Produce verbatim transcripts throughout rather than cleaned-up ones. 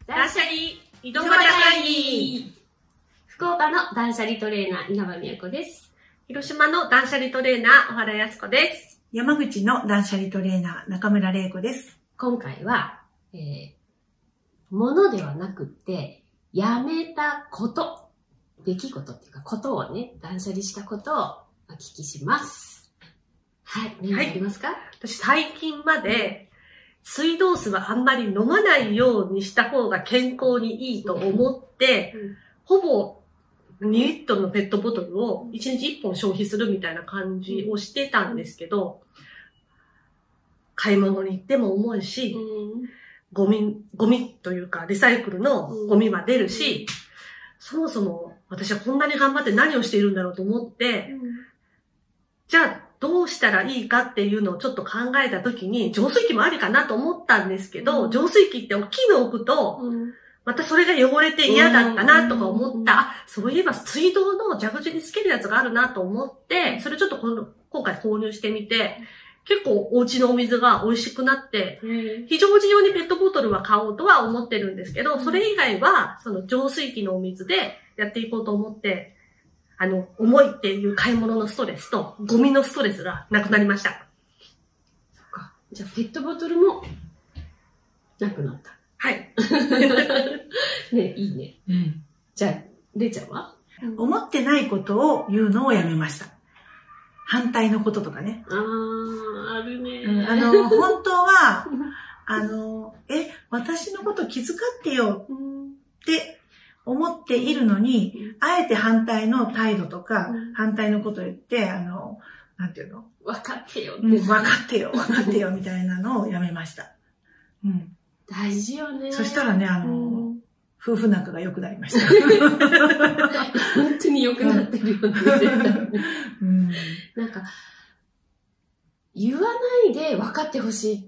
断捨離井戸端会議。 福岡の断捨離トレーナー稲葉美也子です。 広島の断捨離トレーナー小原靖子です。 山口の断捨離トレーナー中村玲子です。 今回は、えー、物ではなくってやめたこと、出来事っていうかことをね、断捨離したことをお聞きします。はい、何かありますか？はい、 私最近まで水道水はあんまり飲まないようにした方が健康にいいと思って、うんうん、ほぼにリットルのペットボトルをいちにちいっぽん消費するみたいな感じをしてたんですけど、買い物に行っても重いし、うん、ゴミ、ゴミというかリサイクルのゴミは出るし、うん、そもそも私はこんなに頑張って何をしているんだろうと思って、うん、じゃあどうしたらいいかっていうのをちょっと考えたときに、浄水器もありかなと思ったんですけど、うん、浄水器って大きいの置くと、うんまたそれが汚れて嫌だったなとか思った。あ、そういえば水道の蛇口につけるやつがあるなと思って、それちょっと今回購入してみて、結構お家のお水が美味しくなって、非常時用にペットボトルは買おうとは思ってるんですけど、それ以外はその浄水器のお水でやっていこうと思って、あの、重いっていう買い物のストレスとゴミのストレスがなくなりました。 そっか。じゃあペットボトルもなくなった。 はい。 ね、いいね。うん、じゃあ、れいちゃんは？ 思ってないことを言うのをやめました。反対のこととかね。 あー、あるね。 うん、あの、本当は、あの、え、私のこと気遣ってよって思っているのに、うん、あえて反対の態度とか、うん、反対のことを言って、あの、なんていうの？ 分かってよって、 うん。分かってよ、分かってよ、みたいなのをやめました。うん大事よね。 そしたらね、あの、うん、夫婦仲が良くなりました。 本当に良くなってるよね、絶対ね。うん、なんか、言わないで分かってほしいって、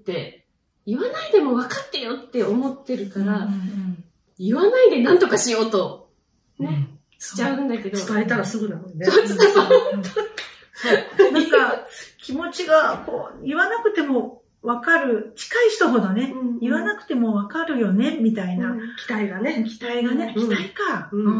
言わないでも分かってよって思ってるから、うんうんうん、言わないで何とかしようと、ね、うん、しちゃうんだけど。 伝えたらすぐなのね。 そうそうそう。 なんか、気持ちが、こう、言わなくても、わかる。近い人ほどね、うんうん、言わなくてもわかるよね、みたいな。うん、 期待がね。 期待がね。うん、期待か、うんうん。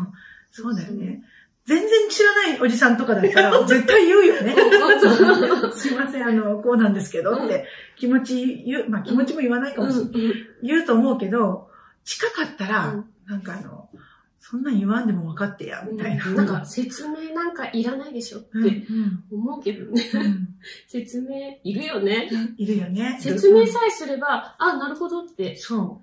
そうだよね。全然知らないおじさんとかだったら、絶対言うよね。すいません、あの、こうなんですけどって、気持ち言う、まあ気持ちも言わないかもしれない。言うと思うけど、近かったら、なんかあの、そんなん言わんでも分かってや、みたいな。 なんか説明なんかいらないでしょって思うけどね。うんうん、説明いるよね。 いるよね。 説明さえすれば、あ、なるほどって。そう。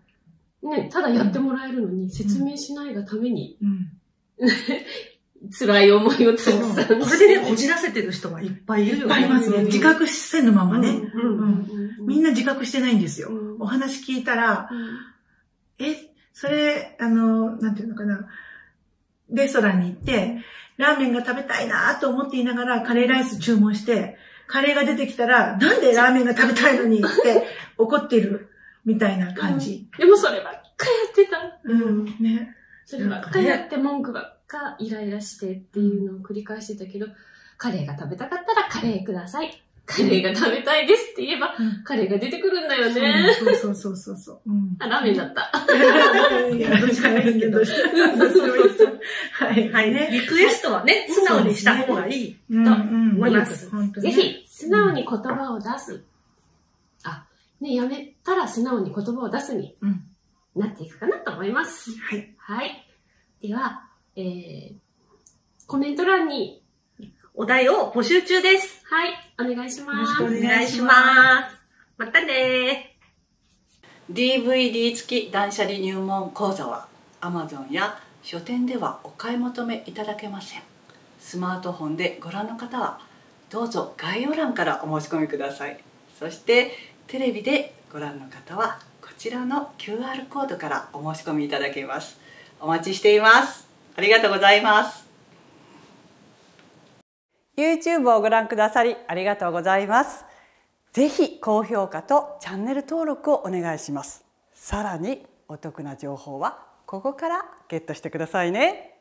ね、ただやってもらえるのに、説明しないがために、うん、辛い思いをたくさん。 それでね、こじらせてる人はいっぱいいるよね。 いっぱいいますね。自覚せぬままね。みんな自覚してないんですよ。うん、お話聞いたら、うん、え、それ、あの、なんていうのかな。レストランに行って、ラーメンが食べたいなと思っていながらカレーライス注文して、カレーが出てきたら、なんでラーメンが食べたいのにって怒ってるみたいな感じ。 うん、でもそればっかやってた。 うん。ね。 そればっかやって文句ばっかイライラしてっていうのを繰り返してたけど、カレーが食べたかったらカレーください。カレーが食べたいですって言えば、うん、カレーが出てくるんだよね。 そうそうそうそうそう。うん、 あ、ラーメンだった。 いや、どうしたらいいけど。はい。 はいね。リクエストはね、素直にした方がいいと思います。 ぜひ、素直に言葉を出す。あ、ね、やめたら素直に言葉を出すになっていくかなと思います。 はい。 はい。では、えー、コメント欄に、 お題を募集中です。 はい、お願いします。 よろしくお願いします。またねー。ディーブイディー 付き断捨離入門講座は アマゾン や書店ではお買い求めいただけません。スマートフォンでご覧の方はどうぞ概要欄からお申し込みください。そしてテレビでご覧の方はこちらの キューアール コードからお申し込みいただけます。お待ちしています。ありがとうございます。YouTube をご覧くださりありがとうございます。ぜひ高評価とチャンネル登録をお願いします。さらにお得な情報はここからゲットしてくださいね。